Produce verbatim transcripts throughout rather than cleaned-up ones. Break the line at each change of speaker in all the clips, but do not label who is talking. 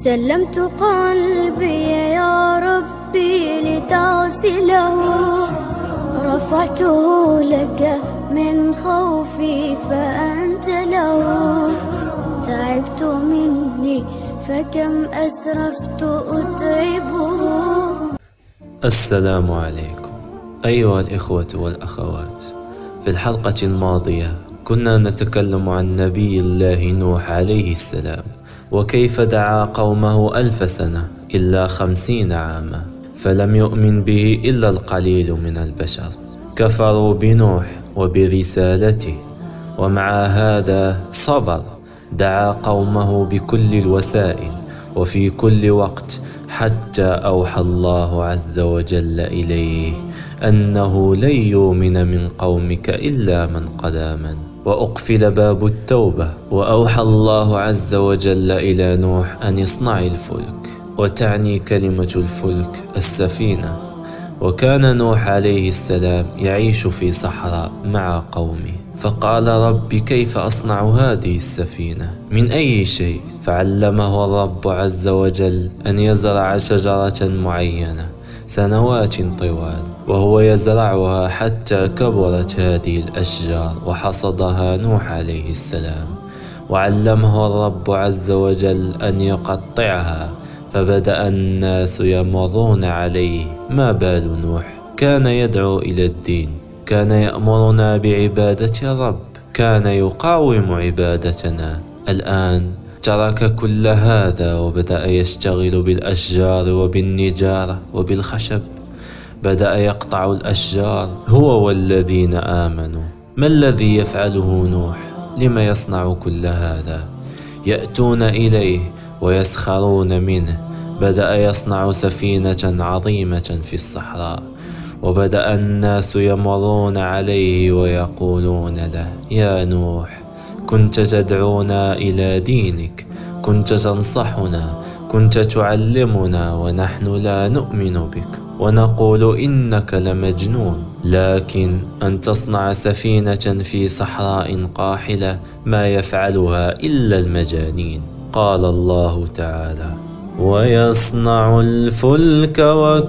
سلمت قلبي يا ربي لتغسله، رفعته لك من خوفي فأنت له. تعبت مني فكم أسرفت أتعبه.
السلام عليكم أيها الإخوة والأخوات. في الحلقة الماضية كنا نتكلم عن نبي الله نوح عليه السلام، وكيف دعا قومه ألف سنة إلا خمسين عاما، فلم يؤمن به إلا القليل من البشر، كفروا بنوح وبرسالته، ومع هذا صبر، دعا قومه بكل الوسائل وفي كل وقت، حتى أوحى الله عز وجل إليه أنه لن يؤمن من قومك إلا من قد آمن، وأقفل باب التوبة. وأوحى الله عز وجل إلى نوح أن يصنع الفلك، وتعني كلمة الفلك السفينة. وكان نوح عليه السلام يعيش في صحراء مع قومه، فقال رب كيف أصنع هذه السفينة من أي شيء؟ فعلمه الرب عز وجل أن يزرع شجرة معينة سنوات طوال، وهو يزرعها حتى كبرت هذه الأشجار وحصدها نوح عليه السلام. وعلمه الرب عز وجل أن يقطعها، فبدأ الناس يمرون عليه. ما بال نوح؟ كان يدعو إلى الدين، كان يأمرنا بعبادة الرب، كان يقاوم عبادتنا. الآن ترك كل هذا وبدأ يشتغل بالأشجار وبالنجارة وبالخشب، بدأ يقطع الأشجار هو والذين آمنوا. ما الذي يفعله نوح؟ لما يصنع كل هذا؟ يأتون إليه ويسخرون منه. بدأ يصنع سفينة عظيمة في الصحراء، وبدأ الناس يمرون عليه ويقولون له: يا نوح، كنت تدعونا إلى دينك، كنت تنصحنا، كنت تعلمنا، ونحن لا نؤمن بك ونقول إنك لمجنون. لكن أن تصنع سفينة في صحراء قاحلة ما يفعلها إلا المجانين. قال الله تعالى: ويصنع الفلك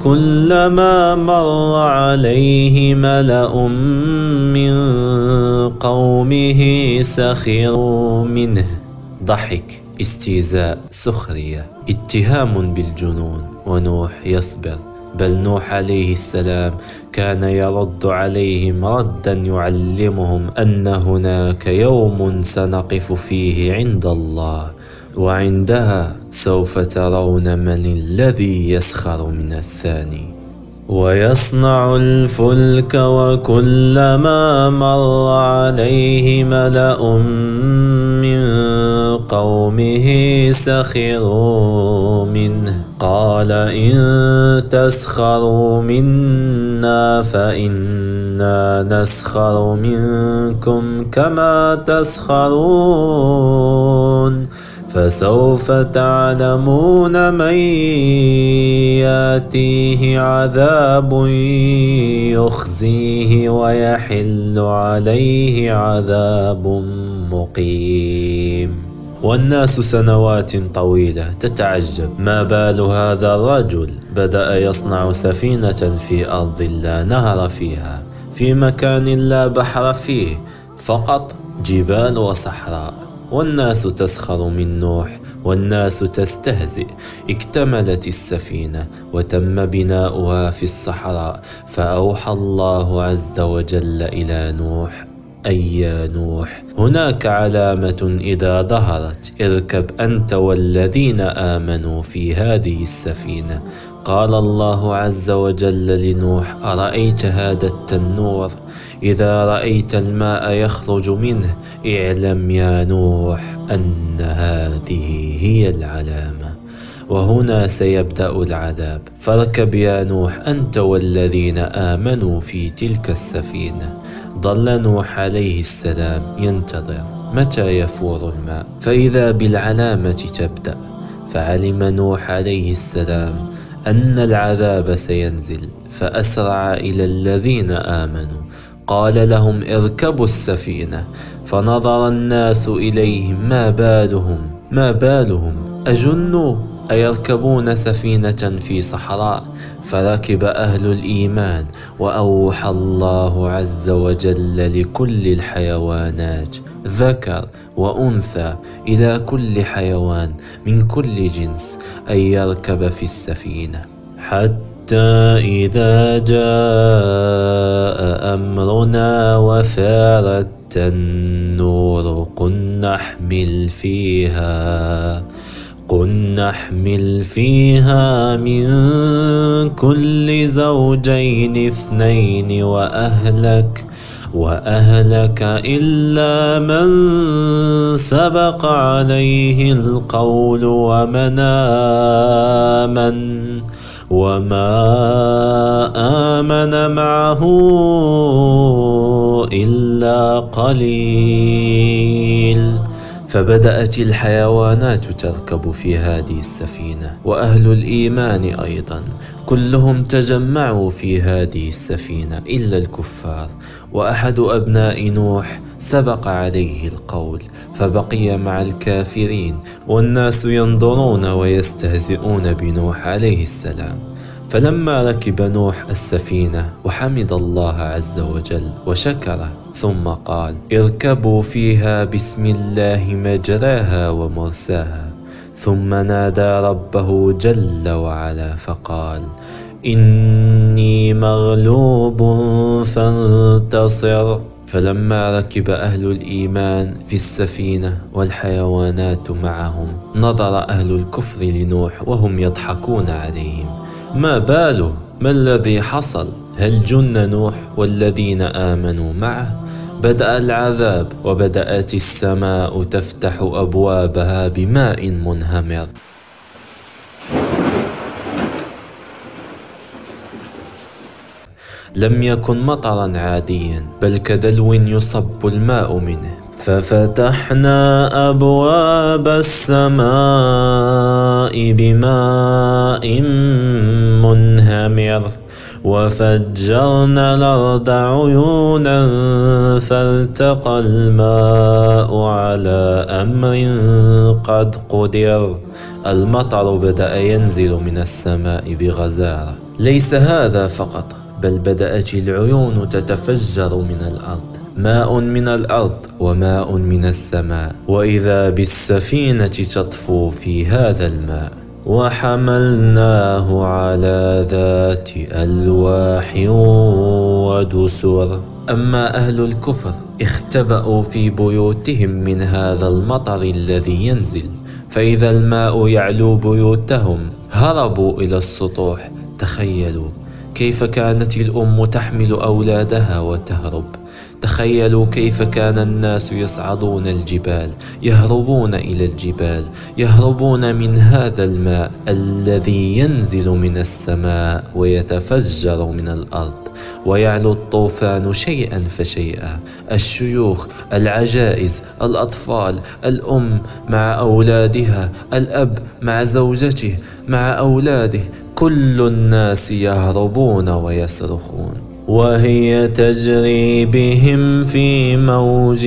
وكلما مر عليه ملأ من قومه سخروا منه. ضحك، استهزاء، سخرية، اتهام بالجنون. ونوح يصبر، بل نوح عليه السلام كان يرد عليهم ردا يعلمهم أن هناك يوم سنقف فيه عند الله، وعندها سوف ترون من الذي يسخر من الثاني. ويصنع الفلك وكلما مر عليه ملأ من قومه سخروا منه. قال: إن تسخروا منا فإنا نسخر منكم كما تسخرون. فسوف تعلمون من ياتيه عذاب يخزيه ويحل عليه عذاب مقيم. والناس سنوات طويلة تتعجب: ما بال هذا الرجل؟ بدأ يصنع سفينة في أرض لا نهر فيها، في مكان لا بحر فيه، فقط جبال وصحراء. والناس تسخر من نوح، والناس تستهزئ. اكتملت السفينة وتم بناؤها في الصحراء، فأوحى الله عز وجل إلى نوح: أي يا نوح، هناك علامة إذا ظهرت، اركب أنت والذين آمنوا في هذه السفينة. قال الله عز وجل لنوح: أرأيت هذا التنور؟ إذا رأيت الماء يخرج منه اعلم يا نوح أن هذه هي العلامة، وهنا سيبدأ العذاب. فاركب يا نوح أنت والذين آمنوا في تلك السفينة. ظل نوح عليه السلام ينتظر متى يفور الماء، فإذا بالعلامة تبدأ. فعلم نوح عليه السلام أن العذاب سينزل، فأسرع إلى الذين آمنوا، قال لهم: اركبوا السفينة. فنظر الناس إليهم: ما بالهم ما بالهم أجنوا أيركبون سفينة في صحراء؟ فركب أهل الإيمان، وأوحى الله عز وجل لكل الحيوانات ذكر وأنثى إلى كل حيوان من كل جنس أن يركب في السفينة، حتى إذا جاء أمرنا وفارت النور قلنا احمل فيها قلنا احمل فيها من كل زوجين اثنين وأهلك وأهلك إلا من سبق عليه القول ومن آمن وما آمن معه إلا قليل. فبدأت الحيوانات تركب في هذه السفينة، وأهل الإيمان أيضا كلهم تجمعوا في هذه السفينة إلا الكفار. وأحد أبناء نوح سبق عليه القول فبقي مع الكافرين، والناس ينظرون ويستهزئون بنوح عليه السلام. فلما ركب نوح السفينة وحمد الله عز وجل وشكره، ثم قال: اركبوا فيها بسم الله مجراها ومرساها، ثم نادى ربه جل وعلا فقال: إني مغلوب فانتصر. فلما ركب أهل الإيمان في السفينة والحيوانات معهم، نظر أهل الكفر لنوح وهم يضحكون عليهم: ما باله؟ ما الذي حصل؟ هل جن نوح والذين آمنوا معه؟ بدأ العذاب، وبدأت السماء تفتح أبوابها بماء منهمر. لم يكن مطرا عاديا، بل كدلو يصب الماء منه. ففتحنا أبواب السماء بماء منهمر، وفجرنا الأرض عيونا فالتقى الماء على أمر قد قدر. المطر بدأ ينزل من السماء بغزارة. ليس هذا فقط، بل بدأت العيون تتفجر من الأرض، ماء من الأرض وماء من السماء، وإذا بالسفينة تطفو في هذا الماء. وحملناه على ذات ألواح ودسر. أما أهل الكفر اختبأوا في بيوتهم من هذا المطر الذي ينزل، فإذا الماء يعلو بيوتهم هربوا إلى السطوح. تخيلوا كيف كانت الأم تحمل أولادها وتهرب. تخيلوا كيف كان الناس يصعدون الجبال، يهربون إلى الجبال، يهربون من هذا الماء الذي ينزل من السماء ويتفجر من الأرض، ويعلو الطوفان شيئا فشيئا. الشيوخ، العجائز، الأطفال، الأم مع أولادها، الأب مع زوجته مع أولاده، كل الناس يهربون ويصرخون. وهي تجري بهم في موج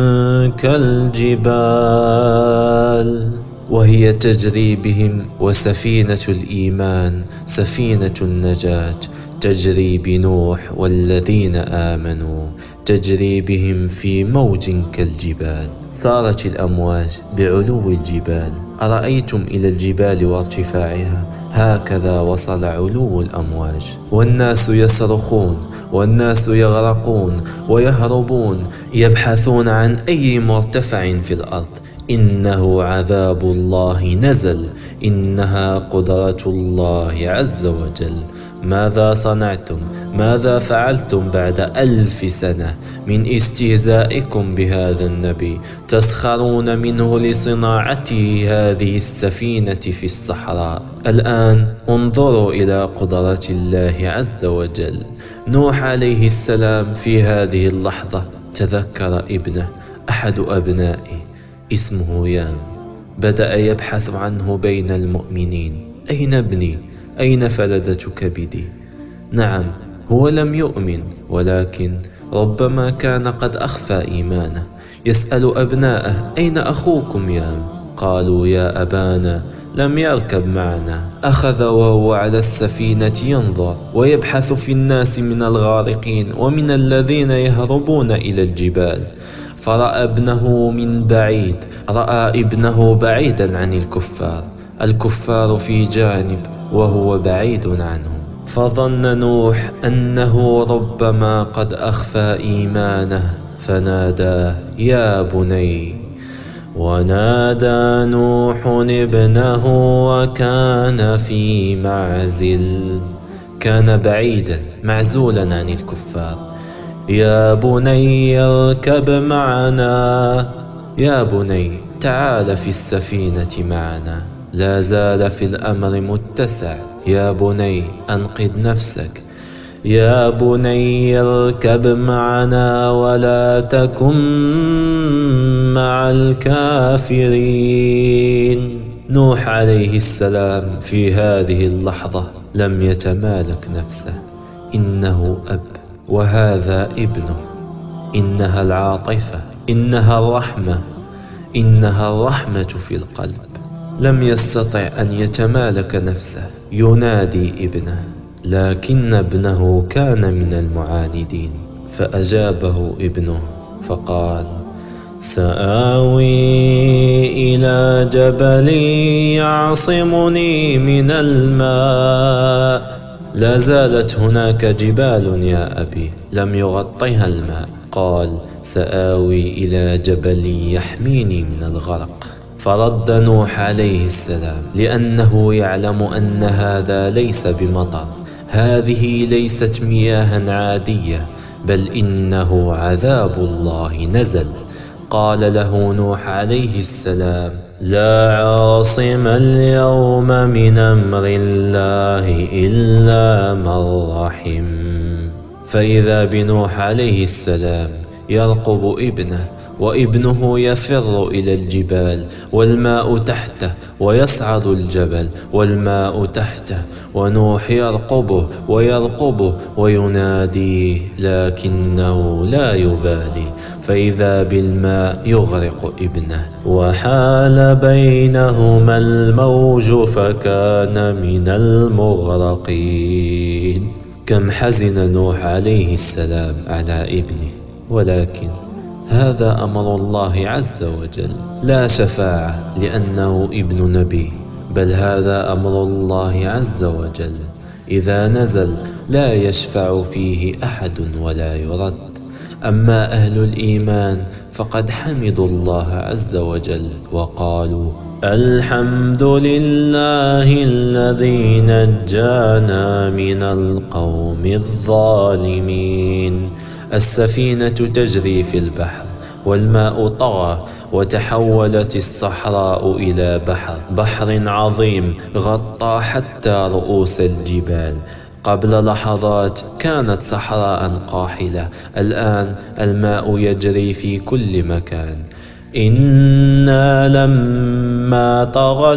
كالجبال. وهي تجري بهم، وسفينة الإيمان سفينة النجاة تجري بنوح والذين آمنوا، تجري بهم في موج كالجبال. صارت الأمواج بعلو الجبال. أرأيتم إلى الجبال وارتفاعها؟ هكذا وصل علو الأمواج، والناس يصرخون، والناس يغرقون ويهربون، يبحثون عن أي مرتفع في الأرض. إنه عذاب الله نزل، إنها قدرة الله عز وجل. ماذا صنعتم؟ ماذا فعلتم بعد ألف سنة من استهزائكم بهذا النبي؟ تسخرون منه لصناعته هذه السفينة في الصحراء. الآن انظروا إلى قدرة الله عز وجل. نوح عليه السلام في هذه اللحظة تذكر ابنه، أحد أبنائه اسمه يام، بدأ يبحث عنه بين المؤمنين. أين ابني؟ أين فلدة كبدي؟ نعم، هو لم يؤمن، ولكن ربما كان قد أخفى إيمانه. يسأل أبناءه: أين أخوكم يام؟ قالوا: يا أبانا لم يركب معنا. أخذ وهو على السفينة ينظر ويبحث في الناس من الغارقين ومن الذين يهربون إلى الجبال، فرأى ابنه من بعيد، رأى ابنه بعيدا عن الكفار، الكفار في جانب وهو بعيد عنهم، فظن نوح أنه ربما قد أخفى إيمانه فناداه يا بني. ونادى نوح ابنه وكان في معزل، كان بعيدا معزولا عن الكفار، يا بني اركب معنا، يا بني تعال في السفينة معنا. لا زال في الأمر متسع، يا بني أنقذ نفسك، يا بني اركب معنا ولا تكن مع الكافرين. نوح عليه السلام في هذه اللحظة لم يتمالك نفسه، إنه أب وهذا ابنه، إنها العاطفة، إنها الرحمة، إنها الرحمة في القلب. لم يستطع أن يتمالك نفسه، ينادي ابنه، لكن ابنه كان من المعاندين، فأجابه ابنه فقال سآوي إلى جبل يعصمني من الماء. لا زالت هناك جبال يا أبي لم يغطيها الماء، قال سآوي إلى جبل يحميني من الغرق. فرد نوح عليه السلام لأنه يعلم أن هذا ليس بمطر، هذه ليست مياه عادية، بل إنه عذاب الله نزل. قال له نوح عليه السلام لا عاصم اليوم من أمر الله إلا من رحم. فإذا بنوح عليه السلام يرقب ابنه، وابنه يفر إلى الجبال والماء تحته، ويصعد الجبل والماء تحته، ونوح يرقبه ويرقبه ويناديه، لكنه لا يبالي. فإذا بالماء يغرق ابنه، وحال بينهما الموج فكان من المغرقين. كم حزن نوح عليه السلام على ابنه، ولكن هذا أمر الله عز وجل، لا شفاعة لأنه ابن نبي، بل هذا أمر الله عز وجل، إذا نزل لا يشفع فيه أحد ولا يرد. أما أهل الإيمان فقد حمدوا الله عز وجل وقالوا الحمد لله الذي نجانا من القوم الظالمين. السفينة تجري في البحر والماء طغى وتحولت الصحراء إلى بحر، بحر عظيم غطى حتى رؤوس الجبال. قبل لحظات كانت صحراء قاحلة، الآن الماء يجري في كل مكان. إنا لما طغى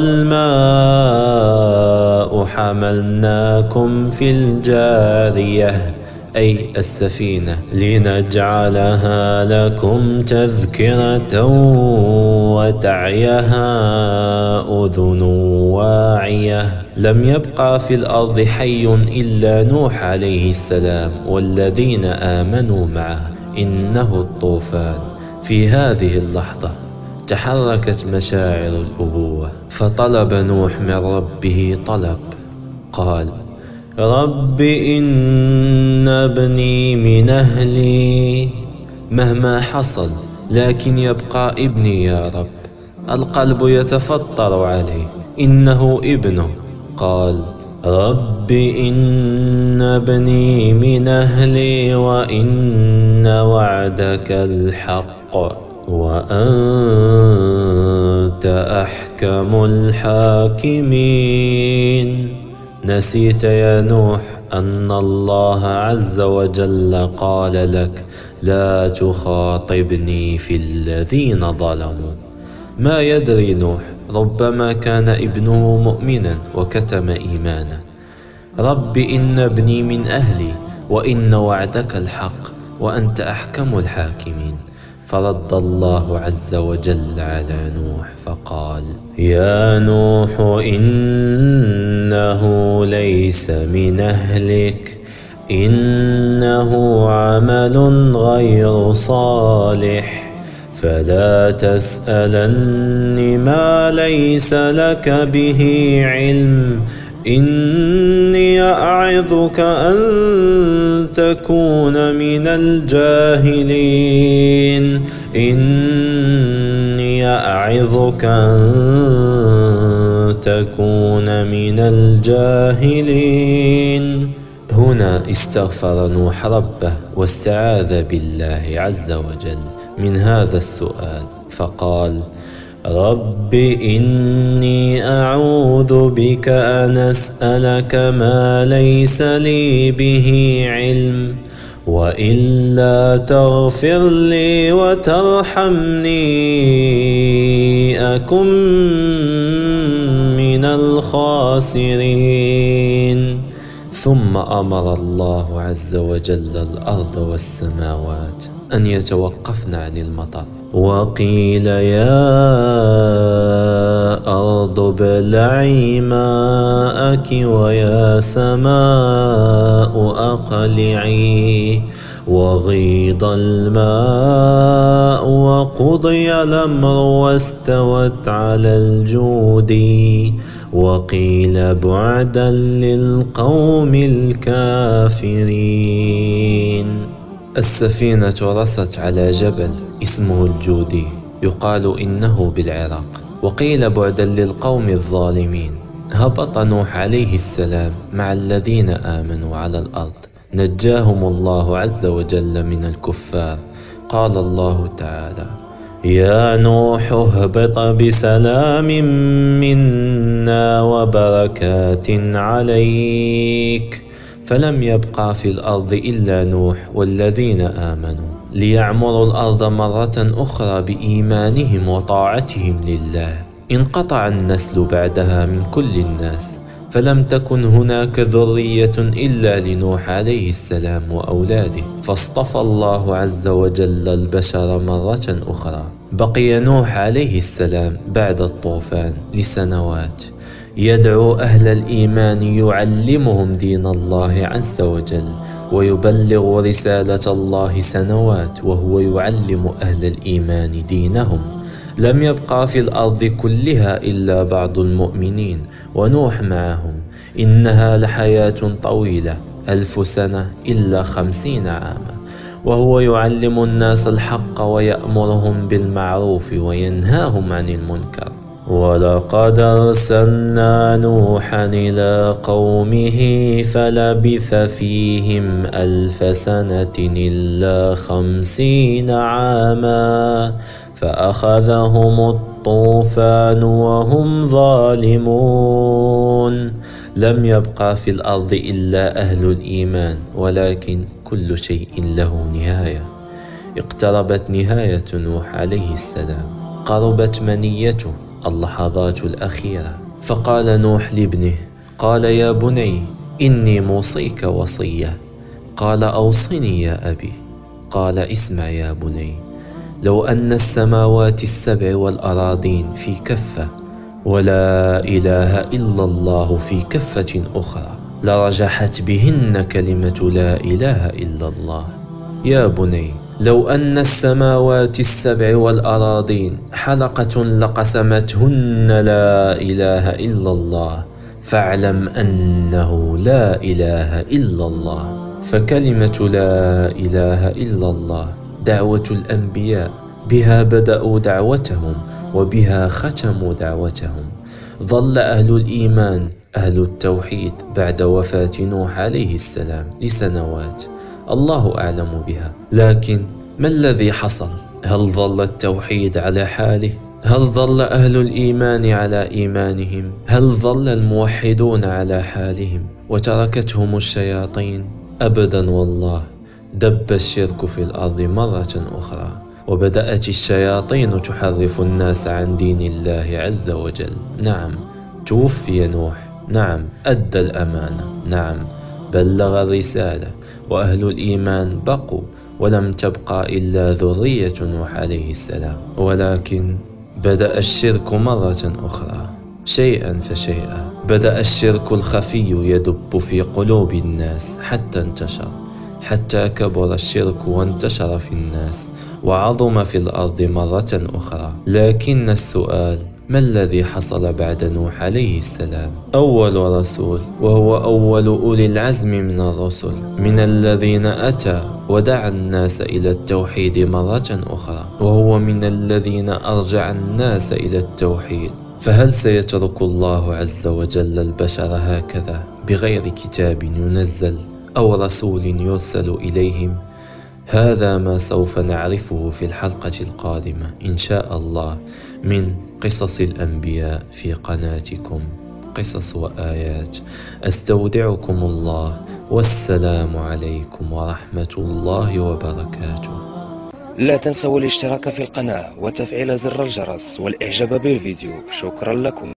الماء حملناكم في الجارية، أي السفينة، لنجعلها لكم تذكرة وتعيها أذن واعية. لم يبقى في الأرض حي إلا نوح عليه السلام والذين آمنوا معه، إنه الطوفان. في هذه اللحظة تحركت مشاعر الأبوة، فطلب نوح من ربه طلب، قال رب إن ابني من أهلي. مهما حصل لكن يبقى ابني يا رب. القلب يتفطر عليه، إنه ابنه. قال رب إن ابني من أهلي وإن وعدك الحق وأنت أحكم الحاكمين. نسيت يا نوح أن الله عز وجل قال لك لا تخاطبني في الذين ظلموا. ما يدري نوح، ربما كان ابنه مؤمنا وكتم إيمانه. رب إن ابني من أهلي وإن وعدك الحق وأنت أحكم الحاكمين. فرد الله عز وجل على نوح فقال: يا نوح إنه ليس من أهلك، إنه عمل غير صالح، فلا تسألن ما ليس لك به علم، إني أعظك أن تكون من الجاهلين إني أعظك أن تكون من الجاهلين. هنا استغفر نوح ربه واستعاذ بالله عز وجل من هذا السؤال، فقال: رب إني أعوذ بك أن أسألك ما ليس لي به علم، وإلا تغفر لي وترحمني أكن من الخاسرين. ثم أمر الله عز وجل الأرض والسماوات أن يتوقفن عن المطر، وقيل يا أرض ابلعي ماءك ويا سماء أقلعي، وغيض الماء وقضي الأمر واستوت على الجود، وقيل بعدا للقوم الكافرين. السفينة رست على جبل اسمه الجودي، يقال إنه بالعراق، وقيل بعدا للقوم الظالمين. هبط نوح عليه السلام مع الذين آمنوا على الأرض، نجاهم الله عز وجل من الكفار. قال الله تعالى: يا نوح اهبط بسلام منا وبركات عليك. فلم يبقى في الأرض إلا نوح والذين آمنوا ليعمروا الأرض مرة أخرى بإيمانهم وطاعتهم لله. انقطع النسل بعدها من كل الناس، فلم تكن هناك ذرية إلا لنوح عليه السلام وأولاده، فاصطفى الله عز وجل البشر مرة أخرى. بقي نوح عليه السلام بعد الطوفان لسنوات يدعو أهل الإيمان، يعلمهم دين الله عز وجل ويبلغ رسالة الله سنوات وهو يعلم أهل الإيمان دينهم. لم يبقى في الأرض كلها إلا بعض المؤمنين ونوح معهم. إنها لحياة طويلة، ألف سنة إلا خمسين عاما، وهو يعلم الناس الحق ويأمرهم بالمعروف وينهاهم عن المنكر. ولقد أرسلنا نوحا إلى قومه فلبث فيهم ألف سنة إلا خمسين عاما فأخذهم الطوفان وهم ظالمون. لم يبقى في الأرض إلا أهل الإيمان، ولكن كل شيء له نهاية. اقتربت نهاية نوح عليه السلام، قربت منيته، اللحظات الأخيرة. فقال نوح لابنه، قال: يا بني إني موصيك وصية. قال: أوصني يا أبي. قال: اسمع يا بني، لو أن السماوات السبع والأراضين في كفة ولا إله إلا الله في كفة أخرى لرجحت بهن كلمة لا إله إلا الله. يا بني، لو أن السماوات السبع والأراضين حلقة لقسمتهن لا إله إلا الله، فاعلم أنه لا إله إلا الله. فكلمة لا إله إلا الله دعوة الأنبياء، بها بدأوا دعوتهم وبها ختموا دعوتهم. ظل أهل الإيمان أهل التوحيد بعد وفاة نوح عليه السلام لسنوات الله أعلم بها، لكن ما الذي حصل؟ هل ظل التوحيد على حاله؟ هل ظل أهل الإيمان على إيمانهم؟ هل ظل الموحدون على حالهم وتركتهم الشياطين؟ أبدا والله، دب الشرك في الأرض مرة أخرى، وبدأت الشياطين تحرف الناس عن دين الله عز وجل. نعم، توفي نوح، نعم أدى الأمانة، نعم بلغ الرسالة، وأهل الإيمان بقوا ولم تبقى إلا ذرية نوح عليه السلام. ولكن بدأ الشرك مرة أخرى شيئا فشيئا. بدأ الشرك الخفي يدب في قلوب الناس حتى انتشر، حتى كبر الشرك وانتشر في الناس وعظم في الأرض مرة أخرى. لكن السؤال: ما الذي حصل بعد نوح عليه السلام؟ أول رسول، وهو أول أولي العزم من الرسل، من الذين أتى ودعا الناس إلى التوحيد مرة أخرى، وهو من الذين أرجع الناس إلى التوحيد. فهل سيترك الله عز وجل البشر هكذا بغير كتاب ينزل أو رسول يرسل إليهم؟ هذا ما سوف نعرفه في الحلقة القادمة إن شاء الله من قصص الأنبياء في قناتكم قصص وآيات. أستودعكم الله، والسلام عليكم ورحمة الله وبركاته.
لا تنسوا الاشتراك في القناة وتفعيل زر الجرس والإعجاب بالفيديو. شكرا لكم.